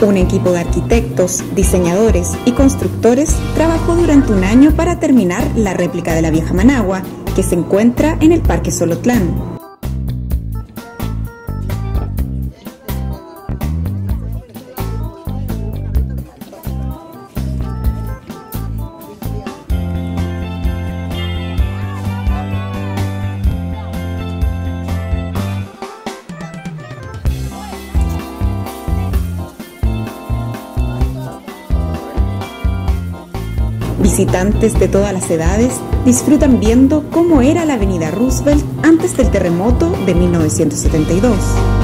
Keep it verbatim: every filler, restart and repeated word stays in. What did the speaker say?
Un equipo de arquitectos, diseñadores y constructores trabajó durante un año para terminar la réplica de la vieja Managua, que se encuentra en el Parque Solotlán. Visitantes de todas las edades disfrutan viendo cómo era la avenida Roosevelt antes del terremoto de mil novecientos setenta y dos.